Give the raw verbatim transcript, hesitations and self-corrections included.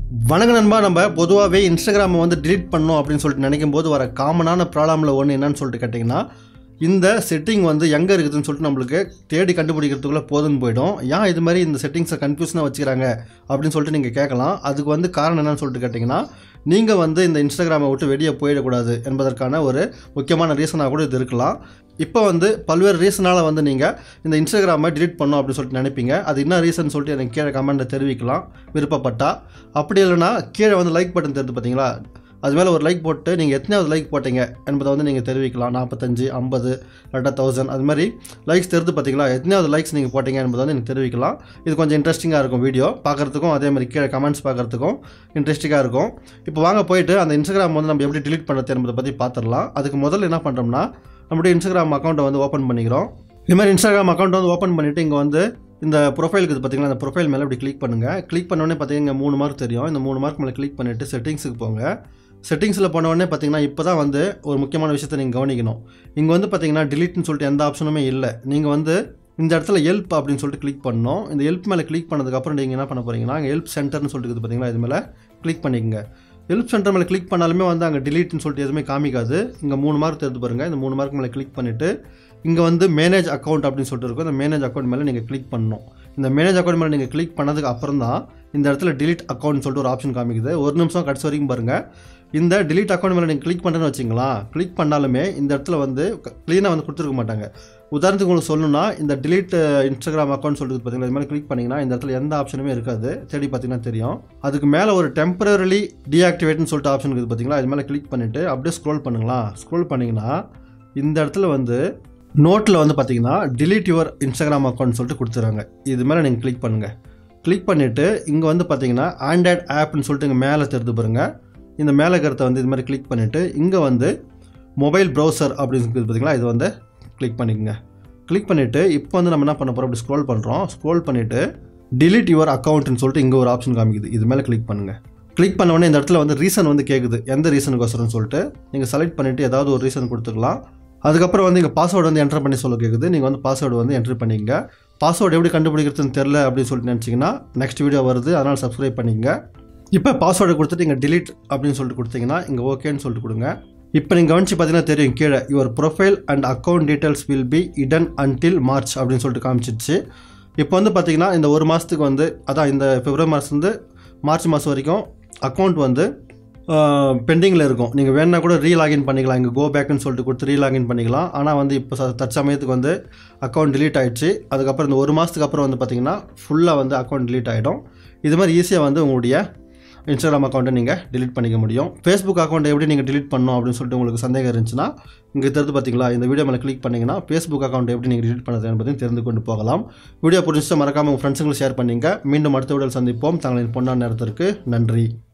வணக்கம் நண்பா. நம்ம பொதுவாகவே இன்ஸ்டாகிராமை வந்து டிலீட் பண்ணணும் அப்படின்னு சொல்லிட்டு நினைக்கும் போது வர காமனான ப்ராப்ளமில் ஒன்று என்னன்னு சொல்லிட்டு கேட்டிங்கன்னா, இந்த செட்டிங் வந்து எங்கே இருக்குதுன்னு சொல்லிட்டு நம்மளுக்கு தேடி கண்டுபிடிக்கிறதுக்குள்ளே போதுன்னு போயிடும். ஏன் இது மாதிரி இந்த செட்டிங்ஸை கன்ஃபியூஷனாக வச்சுக்கிறாங்க அப்படின்னு சொல்லிட்டு நீங்கள் கேட்கலாம். அதுக்கு வந்து காரணம் என்னன்னு சொல்லிட்டு கேட்டிங்கன்னா, நீங்கள் வந்து இந்த இன்ஸ்டாகிராமை விட்டு வெளியே போயிடக்கூடாது என்பதற்கான ஒரு முக்கியமான ரீசனாக கூட இது இருக்கலாம். இப்போ வந்து பல்வேறு ரீசனால் வந்து நீங்கள் இந்த இன்ஸ்டாகிராமை டிலீட் பண்ணணும் அப்படின்னு சொல்லிட்டு நினைப்பீங்க. அது என்ன ரீசன் சொல்லிட்டு எனக்கு கீழே கமெண்ட்டில் தெரிவிக்கலாம் விருப்பப்பட்டால். அப்படி இல்லைனா கீழே வந்து லைக் பட்டன் தெரிஞ்சு பார்த்தீங்களா, அது மேலே ஒரு லைக் போட்டு நீங்கள் எத்தனையாவது லைக் போட்டீங்க என்பதை வந்து நீங்கள் தெரிவிக்கலாம். நாற்பத்தஞ்சு ஐம்பது ரெண்டா தௌசண்ட் அது மாதிரி லைக்ஸ் தெரிஞ்சு பார்த்தீங்களா, எத்தனையாவது லைக்ஸ் நீங்கள் போட்டீங்க என்பதை வந்து எனக்கு தெரிவிக்கலாம். இது கொஞ்சம் இன்ட்ரெஸ்டிங்காக இருக்கும். வீடியோ பார்க்குறதுக்கும் அதே மாதிரி கீழே கமெண்ட்ஸ் பார்க்குறதுக்கும் இன்ட்ரெஸ்டிங்காக இருக்கும். இப்போ வாங்க போயிட்டு அந்த இன்ஸ்டாகிராம் வந்து நம்ம எப்படி டிலீட் பண்ணுறது என்பதை பற்றி பார்த்துடலாம். அதுக்கு முதல்ல என்ன பண்ணுறோம்னா, நம்மளுடைய இன்ஸ்டாகிராம் அக்கௌண்ட்டை வந்து ஓப்பன் பண்ணிக்கிறோம். இது மாதிரி இன்ஸ்டாகிராம் அக்கௌண்ட்டை வந்து ஓப்பன் பண்ணிவிட்டு இங்கே வந்து இந்த ப்ரொஃபைலுக்கு இது பார்த்தீங்கன்னா, அந்த ப்ரொஃபைல் மேலே இப்படி கிளிக் பண்ணுங்கள். கிளிக் பண்ணோடனே பார்த்தீங்கன்னா மூணு மார்க் தெரியும். இந்த மூணு மார்க் மேலே கிளிக் பண்ணிவிட்டு செட்டிங்ஸுக்கு போங்க. செட்டிங்ஸில் போனோடனே பார்த்தீங்கன்னா இப்போ தான் வந்து ஒரு முக்கியமான விஷயத்தை நீங்கள் கவனிக்கணும். இங்கே வந்து பார்த்தீங்கன்னா டிலீட்னு சொல்லிட்டு எந்த ஆப்ஷனுமே இல்லை. நீங்கள் வந்து இந்த இடத்துல ஹெல்ப் அப்படின்னு சொல்லிட்டு கிளிக் பண்ணணும். இந்த ஹெல்ப் மேலே கிளிக் பண்ணதுக்கப்புறம் நீங்கள் என்ன பண்ண போகிறீங்கன்னா, இங்கே ஹெல்ப் சென்டர்னு சொல்லிட்டு இருக்குது பார்த்தீங்களா, இது மேலே கிளிக் பண்ணிக்கங்க. ஹெல்ப் சென்டர் மேலே கிளிக் பண்ணாலுமே வந்து அங்கே டிலீட்னு சொல்லிட்டு எதுவுமே காமிக்காது. இங்கே மூணு மார்க் தெரிந்து பாருங்கள். இந்த மூணு மார்க் மேலே கிளிக் பண்ணிவிட்டு இங்கே வந்து மேனேஜ் அக்கௌண்ட் அப்படின்னு சொல்லிட்டு இருக்கும். இந்த மேனேஜ் அக்கௌண்ட் மேலே நீங்கள் கிளிக் பண்ணணும். இந்த மேனேஜ் அக்கௌண்ட் மேலே நீங்கள் கிளிக் பண்ணதுக்கு அப்புறம் தான் இந்த இடத்துல டிலீட் அக்கௌண்ட் சொல்லிட்டு ஒரு ஆப்ஷன் காமிக்குது. ஒரு நிமிஷம் கடைசி வரைக்கும் பாருங்கள். இந்த டிலீட் அக்கௌண்ட் மேலே நீங்கள் கிளிக் பண்ணுறேன்னு வச்சிங்களா, கிளிக் பண்ணாலுமே இந்த இடத்துல வந்து க்ளீனாக வந்து கொடுத்துருக்க மாட்டாங்க. உதாரணத்துக்கு உங்களுக்கு சொல்லணும்னா, இந்த டிலீட் இன்ஸ்டாகிராம் அக்கௌண்ட் சொல்லிட்டு பார்த்தீங்கன்னா, இது மாதிரி கிளிக் பண்ணிங்கன்னா இந்த இடத்துல எந்த ஆப்ஷனுமே இருக்காது. தேடி பார்த்தீங்கன்னா தெரியும். அதுக்கு மேலே ஒரு டெம்பரரி டீஆக்டிவேட்னு சொல்லிட்டு ஆப்ஷன் இருக்குது பார்த்தீங்களா, இது மேலே கிளிக் பண்ணிவிட்டு அப்படியே ஸ்க்ரோல் பண்ணுங்களா. ஸ்க்ரோல் பண்ணிங்கன்னா இந்த இடத்துல வந்து நோட்டில் வந்து பார்த்தீங்கன்னா டிலீட் யுவர் இன்ஸ்டாகிராம் அக்கௌண்ட் சொல்லிட்டு கொடுத்துருவாங்க. இது மேலே நீங்கள் கிளிக் பண்ணுங்கள். கிளிக் பண்ணிவிட்டு இங்கே வந்து பார்த்தீங்கன்னா ஆண்ட்ராய்ட் ஆப்னு சொல்லிட்டு இங்கே மேலே தெரிந்து பாருங்கள். இந்த மேலே கருத்தை வந்து இது மாதிரி கிளிக் பண்ணிவிட்டு இங்கே வந்து மொபைல் ப்ரௌசர் அப்படின்னு இருக்குது பார்த்தீங்களா, இது வந்து கிளிக் பண்ணிக்கோங்க. கிளிக் பண்ணிவிட்டு இப்போ வந்து நம்ம என்ன பண்ண போகிறோம், அப்படி ஸ்க்ரோல் பண்ணுறோம். ஸ்க்ரோல் பண்ணிவிட்டு டிலீட் யுவர் அக்கௌண்ட்னு சொல்லிட்டு இங்கே ஒரு ஆப்ஷன் காமிக்குது. இது மேலே கிளிக் பண்ணுங்கள். கிளிக் பண்ண உடனே இந்த இடத்துல வந்து ரீசன் வந்து கேட்குது, எந்த ரீசனுக்கோசரம்னு சொல்லிட்டு நீங்கள் செலக்ட் பண்ணிவிட்டு ஏதாவது ஒரு ரீசன் கொடுத்துக்கலாம். அதுக்கப்புறம் வந்து இங்கே பாஸ்வேர்டு வந்து என்ட்ரு பண்ணி சொல்ல கேட்குது. நீங்கள் வந்து பாஸ்வேர்டு வந்து என்ட்ரு பண்ணிங்க. பாஸ்வேர்டு எப்படி கண்டுபிடிக்கிறதுன்னு தெரில அப்படின்னு சொல்லிட்டு நினச்சிங்கன்னா நெக்ஸ்ட் வீடியோ வருது, அதனால் சப்ஸ்கிரைப் பண்ணிங்க. இப்போ பாஸ்வேர்டு கொடுத்துட்டு இங்கே டிலீட் அப்படின்னு சொல்லிட்டு கொடுத்தீங்கன்னா இங்கே ஓகேன்னு சொல்லிட்டு கொடுங்க. இப்போ நீங்கள் கவனிச்சு பார்த்தீங்கன்னா தெரியும், கீழே your profile and account details will be hidden until March அப்படின்னு சொல்லிட்டு காமிச்சிடுச்சு. இப்போ வந்து பார்த்தீங்கன்னா இந்த ஒரு மாதத்துக்கு வந்து அதான் இந்த பிப்ரவரி மாதத்துலேருந்து மார்ச் மாதம் வரைக்கும் அக்கௌண்ட் வந்து பெண்டிங்கில் இருக்கும். நீங்கள் வேணா கூட ரீலாகின் பண்ணிக்கலாம். இங்கே கோ பேக்குன்னு சொல்லிட்டு கொடுத்து ரீலாகின் பண்ணிக்கலாம். ஆனால் வந்து இப்போ தற்சமயத்துக்கு வந்து அக்கௌண்ட் டிலீட் ஆகிடுச்சு. அதுக்கப்புறம் இந்த ஒரு மாதத்துக்கு அப்புறம் வந்து பார்த்தீங்கன்னா ஃபுல்லாக வந்து அக்கௌண்ட் டிலீட் ஆகிடும். இது மாதிரி ஈஸியாக வந்து உங்களுடைய இன்ஸ்டாகிராம் அக்கௌண்ட்டை நீங்கள் டிலீட் பண்ணிக்க முடியும். ஃபேஸ்புக் அக்கௌண்ட்டை எப்படி நீங்கள் டிலீட் பண்ணணும் அப்படின்னு சொல்லிட்டு உங்களுக்கு சந்தேகம் இருந்துச்சுன்னா இங்கே தெரிந்து பார்த்தீங்களா, இந்த வீடியோ மேலே கிளிக் பண்ணிங்கன்னா ஃபேஸ்புக் அக்கௌண்ட்டை எப்படி நீங்கள் டிலீட் பண்ணுறது என்பதையும் தெரிந்து கொண்டு போகலாம். வீடியோ பிடிச்சிட்டு மறக்காமல் உங்கள் ஃப்ரெண்ட்ஸுங்களுக்கு ஷேர் பண்ணிங்க. மீண்டும் அடுத்த வீடியோவில் சந்திப்போம். தங்களின் பொன்னான நேரத்திற்கு நன்றி.